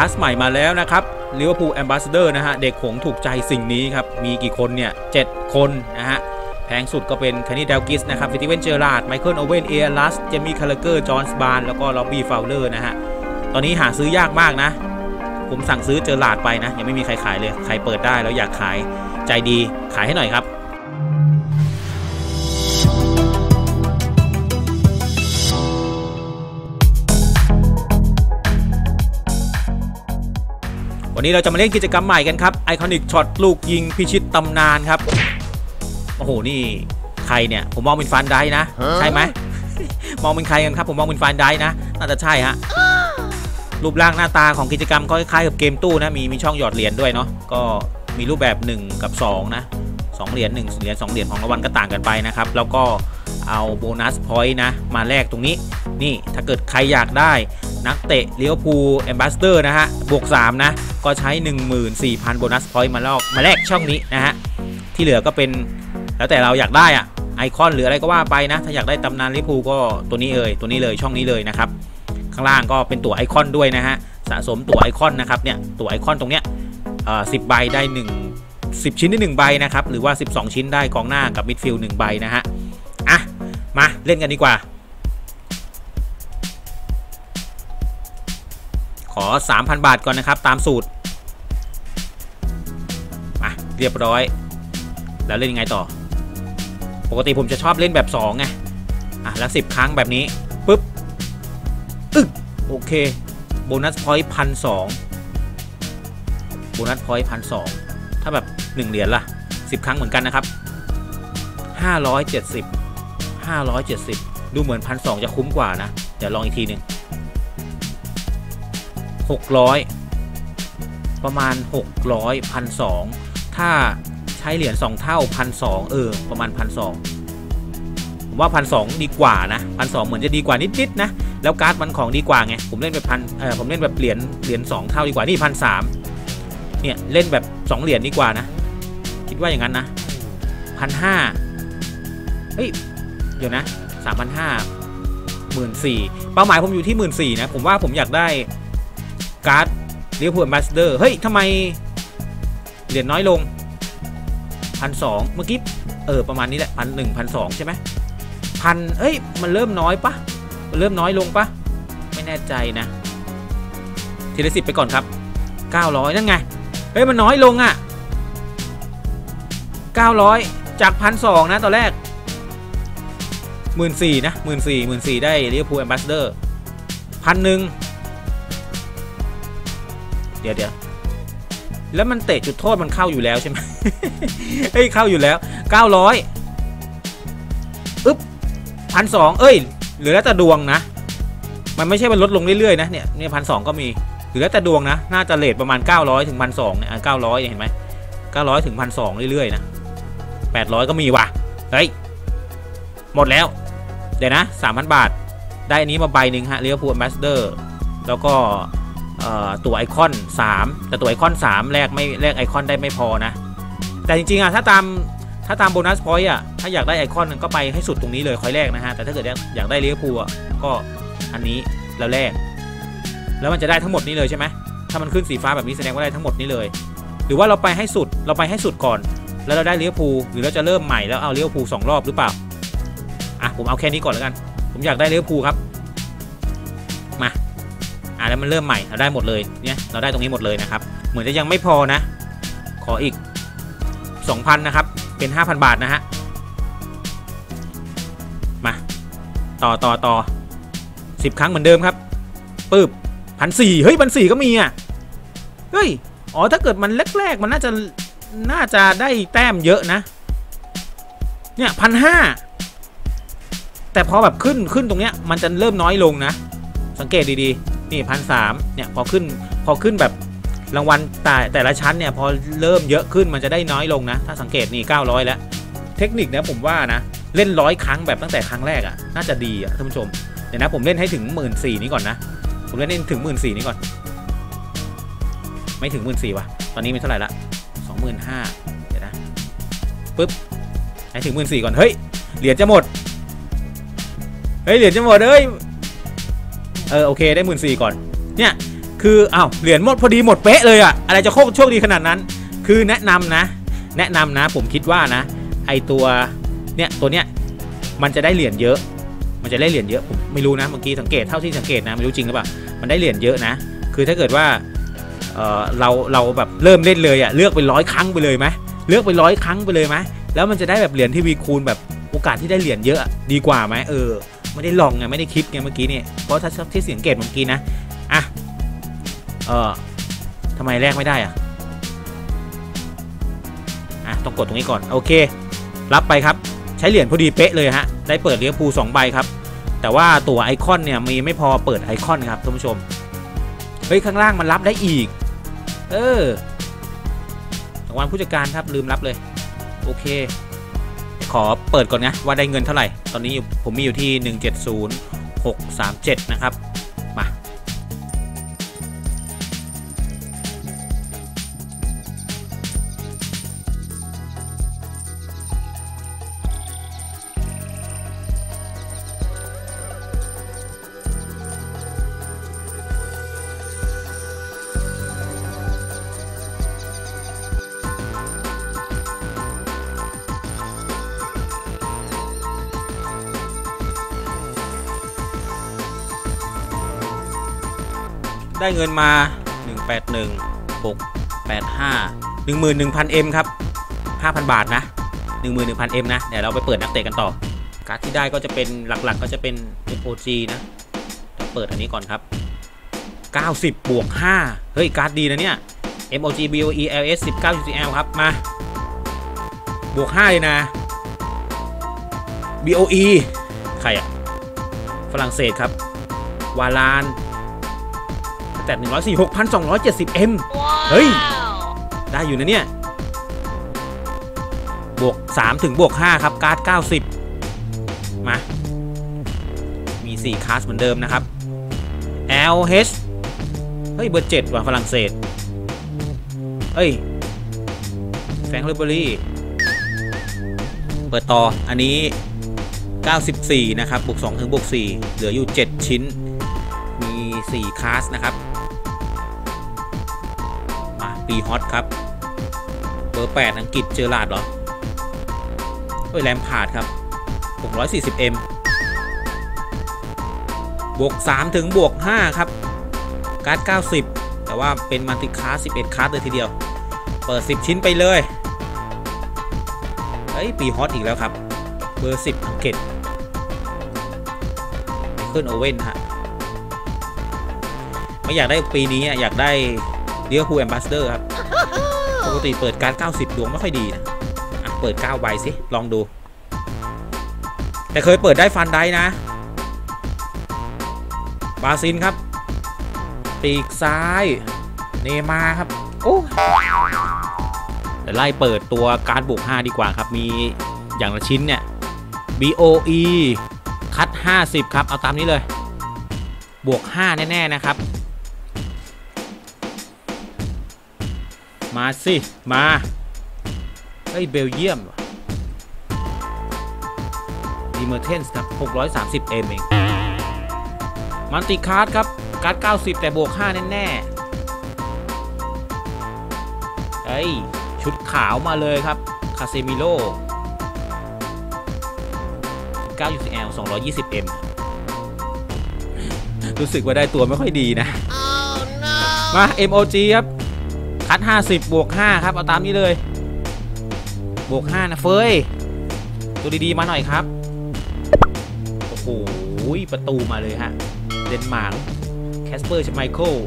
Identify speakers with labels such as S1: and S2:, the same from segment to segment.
S1: คัสใหม่มาแล้วนะครับลิเวอร์พูลแอมบาสเดอร์นะฮะเด็กหงถูกใจสิ่งนี้ครับมีกี่คนเนี่ย7 คนนะฮะแพงสุดก็เป็นแคนนี่เดลกิสนะครับฟิติเวนเจอราร์ดไมเคิลโอเวนเอลัสเจมี่คาร์เกอร์จอห์นส์บาร์นแล้วก็ล็อบบี้ฟาวเลอร์นะฮะตอนนี้หาซื้อยากมากนะผมสั่งซื้อเจอราร์ดไปนะยังไม่มีใครขายเลยใครเปิดได้แล้วอยากขายใจดีขายให้หน่อยครับวันนี้เราจะมาเล่นกิจกรรมใหม่กันครับไอคอนิกช็อตลูกยิงพิชิตตำนานครับโอ้โหนี่ใครเนี่ยผมมองเป็นฟันได้นะใช่ไหม มองเป็นใครกันครับผมมองเป็นฟันได้นะน่าจะใช่ฮะรูปร่างหน้าตาของกิจกรรมก็คล้ายกับเกมตู้นะมีช่องหยอดเหรียญด้วยเนาะก็มีรูปแบบ1กับ2นะ2เหรียญ1เหรียญ2เหรียญของรางวัลก็ต่างกันไปนะครับแล้วก็เอาโบนัสพอยต์นะมาแลกตรงนี้นี่ถ้าเกิดใครอยากได้นักเตะลิเวอร์พูลแอมบาสเดอร์นะฮะบวก3นะก็ใช้ 14,000 โบนัสพอยต์มาแลกช่องนี้นะฮะที่เหลือก็เป็นแล้วแต่เราอยากได้อะไอคอนหรืออะไรก็ว่าไปนะถ้าอยากได้ตำนานลิเวอร์พูลก็ตัวนี้เลยช่องนี้เลยนะครับข้างล่างก็เป็นตัวไอคอนด้วยนะฮะสะสมตัวไอคอนนะครับเนี่ยตัวไอคอนตรงเนี้ย10 ใบได้10 ชิ้นได้1ใบนะครับหรือว่า12 ชิ้นได้กองหน้ากับมิดฟิลด์1ใบนะฮะอ่ะมาเล่นกันดีกว่าขอ 3,000 บาทก่อนนะครับตามสูตรมาเรียบร้อยแล้วเล่นยังไงต่อปกติผมจะชอบเล่นแบบ2ไงแล้ว10 ครั้งแบบนี้ปึ๊บโอเคโบนัสพอยต์1,200โบนัสพอยต์1,200ถ้าแบบ1เหรียญล่ะ10 ครั้งเหมือนกันนะครับ570ดูเหมือน1,200จะคุ้มกว่านะเดี๋ยวลองอีกทีหนึ่ง600ประมาณ600 1,200ถ้าใช้เหรียญ2เท่า1,200ประมาณ1,200ผมว่า1,200ดีกว่านะ1,200เหมือนจะดีกว่านิดๆนะแล้วการ์ดมันของดีกว่าไงผมเล่นแบบผมเล่นแบบเหรียญ2เท่าดีกว่านี่1,300เนี่ยเล่นแบบ2เหรียญดีกว่านะคิดว่าอย่างนั้นนะ1,500เฮ้ยเดี๋ยวนะ3,500 14,000เป้าหมายผมอยู่ที่ 14,000นะผมว่าผมอยากได้การ์ดลิเวอร์พูลแอมบาสเดอร์เฮ้ยทำไมเหรียญน้อยลง1,200เมื่อกี้ประมาณนี้แหละ1,100 1,200ใช่ไหม1,000เอ้ยมันเริ่มน้อยปะมันเริ่มน้อยลงปะไม่แน่ใจนะทีละ10ไปก่อนครับ900นั่นไงเฮ้ยมันน้อยลงอ่ะ900จาก1,200นะตอนแรก14,000นะ14,000ได้ลิเวอร์พูลแอมบาสเดอร์1,100เดี๋ยวแล้วมันเตะจุดโทษมันเข้าอยู่แล้วใช่ไหม เฮ้ยเข้าอยู่แล้ว9001,200เอ้ยเหลือแล้วแต่ดวงนะมันไม่ใช่มันลดลงเรื่อยๆนะเนี่ย1,200ก็มีเหลือแล้วแต่ดวงนะน่าจะเรทประมาณ900ถึง 1,200เนี่ย900เห็นไหม900ถึง 1,200เรื่อยๆนะ800ก็มีว่ะเฮ้ยหมดแล้วเดี๋ยวนะ 3,000 บาทได้อันนี้มาใบหนึ่งฮะลิเวอร์พูลแอมบาสเดอร์แล้วก็ตัวไอคอน3แต่ตัวไอคอน3แลกไอคอนได้ไม่พอนะแต่จริงๆถ้าตามโบนัสพอยต์ถ้าอยากได้ไอคอนก็ไปให้สุดตรงนี้เลยค่อยแลกนะฮะแต่ถ้าเกิดอยากได้ลิเวอร์พูลก็อันนี้แล้วแลกแล้วมันจะได้ทั้งหมดนี้เลยใช่ไหมถ้ามันขึ้นสีฟ้าแบบนี้แสดงว่าได้ทั้งหมดนี้เลยหรือว่าเราไปให้สุดก่อนแล้วเราได้ลิเวอร์พูลหรือเราจะเริ่มใหม่แล้วเอาลิเวอร์พูล2 รอบหรือเปล่าผมเอาแค่นี้ก่อนแล้วกันผมอยากได้ลิเวอร์พูลครับมาแล้วมันเริ่มใหม่เราได้หมดเลยเนี่ยเราได้ตรงนี้หมดเลยนะครับเหมือนจะยังไม่พอนะขออีก 2,000 นะครับเป็น 5,000 บาทนะฮะมาต่อ10 ครั้งเหมือนเดิมครับปึ๊บ1,400เฮ้ย1,400ก็มีเฮ้ยถ้าเกิดมันแรกๆมันน่าจะได้แต้มเยอะนะเนี่ย1,500แต่พอแบบขึ้นตรงเนี้ยมันจะเริ่มน้อยลงนะสังเกตดีๆนี่1,300เนี่ยพอขึ้นแบบรางวัลแต่ละชั้นเนี่ยพอเริ่มเยอะขึ้นมันจะได้น้อยลงนะถ้าสังเกตนี่900แล้วเทคนิคนะผมว่านะเล่น100 ครั้งแบบตั้งแต่ครั้งแรกน่าจะดีท่านผู้ชมเดี๋ยวนะผมเล่นให้ถึง 14,000นี้ก่อนนะผมเล่นให้ถึง 14,000นี้ก่อนไม่ถึง 14,000 ว่ะตอนนี้เป็นเท่าไหร่ละ 25,000เดี๋ยวนะปึ๊บให้ถึง 14,000ก่อนเฮ้ยเหรียญจะหมดโอเคได้ 14,000ก่อนเนี่ยคคืออ้าวเหรียญหมดพอดีหมดเป๊ะเลยอะอะไรจะโชคดีขนาดนั้นคือแนะนำนะผมคิดว่านะไอตัวเนี้ยมันจะได้เหรียญเยอะผมไม่รู้นะเมื่อกี้สังเกตเท่าที่สังเกตนะไม่รู้จริงหรือเปล่ามันได้เหรียญเยอะนะคือถ้าเกิดว่าเราแบบเริ่มเล่นเลยอะเลือกไป100 ครั้งไปเลยไหมแล้วมันจะได้แบบเหรียญที่วีคูณแบบโอกาสที่ได้เหรียญเยอะดีกว่าไหมไม่ได้ลองไงไม่ได้คิดไงเมื่อกี้เนี่ยเพราะถ้าที่สังเกตเมื่อกี้นะอ่ะทำไมแลกไม่ได้อ่ะต้องกดตรงนี้ก่อนโอเครับไปครับใช้เหรียญพอดีเป๊ะเลยฮะได้เปิดลิเวอร์พูล2 ใบครับแต่ว่าตัวไอคอนเนี่ยมีไม่พอเปิดไอคอนครับท่านผู้ชมเฮ้ยข้างล่างมันรับได้อีกรางวัลผู้จัดการครับลืมรับเลยโอเคขอเปิดก่อนนะว่าได้เงินเท่าไหร่ตอนนี้ผมมีอยู่ที่170637นะครับมาได้เงินมา181685 11,000M ครับ 5,000 บาทนะ 11,000M นะเดี๋ยวเราไปเปิดนักเตะกันต่อการ์ดที่ได้ก็จะเป็นหลักๆก็จะเป็น MOG นะเปิดอันนี้ก่อนครับ90+5เฮ้ยการ์ดดีนะเนี่ย MOG BOE LS 19 UCL ครับมา+5เลยนะ BOE ใครอะฝรั่งเศสครับวาลานแต่146,270M เฮ้ยได้อยู่นะเนี่ย+3ถึง+5ครับการ์ด90มามี4คลาสเหมือนเดิมนะครับ LH เฮ้ยเบอร์7ว่ะฝรั่งเศสเฮ้ยแฟรงค์ ริเบอรี่เปิดต่ออันนี้94นะครับ+2ถึง+4เหลืออยู่7ชิ้นมี4คลาสนะครับปีฮอตครับเบอร์8อังกฤษเจอราร์ดเหรอแรมพาร์ดครับ640M +3ถึง+5ครับการ์ด90แต่ว่าเป็นมัลติคลาส11คลาสเลยทีเดียวเปิด10ชิ้นไปเลยปีฮอตอีกแล้วครับเบอร์10อังกฤษไมเคิลโอเว่นฮะไม่อยากได้ปีนี้อยากได้ลิเวอร์พูลแอมบาสเดอร์ครับปกติเปิดการ์ด90ดวงไม่ค่อยดีนะเปิด9ใบสิลองดูแต่เคยเปิดได้ฟันได้นะบาซินครับปีกซ้ายเนมาครับโอ้แต่ไล่เปิดตัวการ์ด+5ดีกว่าครับมีอย่างละชิ้นเนี่ย BOE คัด50ครับเอาตามนี้เลย+5แน่ๆนะครับมาสิมาเบลเยียมดีเมอร์เทนส์ครับ630M เองมันติคาร์ดครับการ์ด90แต่+5แน่ๆชุดขาวมาเลยครับคาเซมิโร่9 UCL 220M รู้สึกว่าได้ตัวไม่ค่อยดีนะมา MOG ครับคัด50+5ครับเอาตามนี้เลย+5นะเฟยตัวดีๆมาหน่อยครับโอ้โหประตูมาเลยฮะเดนมาร์กแคสเปอร์ชไมเคิล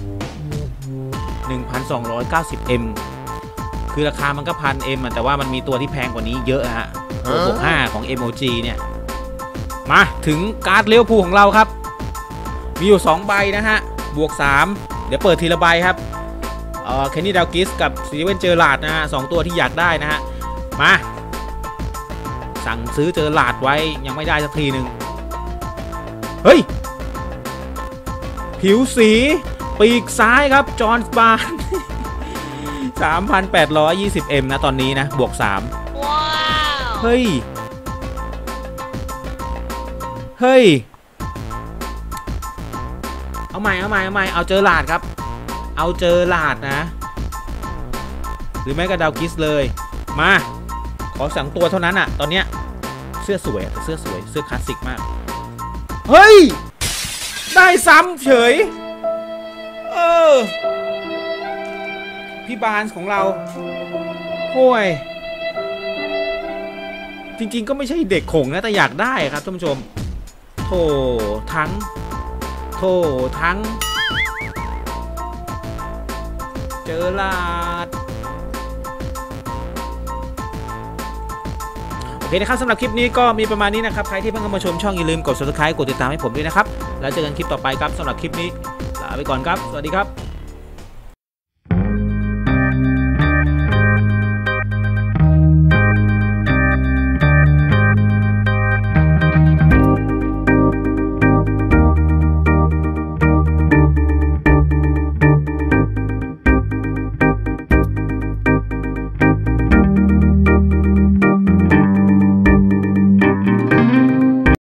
S1: 1,290M คือราคามันก็1,000M แต่ว่ามันมีตัวที่แพงกว่านี้เยอะฮะ+5ของ MOG เนี่ยมาถึงการ์ดลิเวอร์พูลของเราครับมีอยู่2ใบนะฮะ+3เดี๋ยวเปิดทีละใบครับเคนนี่ดาวกิสกับสตีเวนเจอร์ลาร์ดนะฮะ2ตัวที่อยากได้นะฮะมาสั่งซื้อเจอร์ลาร์ดไว้ยังไม่ได้สักทีหนึ่งเฮ้ยผิวสีปีกซ้ายครับจอห์นบาร์น 3,820M นะตอนนี้นะ+3ว้าวเฮ้ยเอาเอาใหม่เอาเจอหลาดครับเอาเจอหลาดนะหรือไม่ก็ดาวกิสเลยมาขอ2ตัวเท่านั้นอะตอนเนี้ยเสื้อสวยแต่เสื้อสวยเสื้อคลาสสิกมากเฮ้ยได้ซ้ำเฉยพี่บาร์นส์ของเราห่วยจริงๆก็ไม่ใช่เด็กขงนะแต่อยากได้ครับท่านผู้ชมโถทั้งเจอลาดโอเคนะครับสำหรับคลิปนี้ก็มีประมาณนี้นะครับใครที่เพิ่งเข้ามาชมช่องอย่าลืมกด subscribe กดติดตามให้ผมด้วยนะครับแล้วเจอกันคลิปต่อไปครับสำหรับคลิปนี้ลาไปก่อนครับสวัสดีครับ